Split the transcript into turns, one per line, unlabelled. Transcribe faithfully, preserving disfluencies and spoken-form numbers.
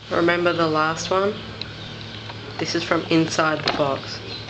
Remember the last one? This is from inside the box.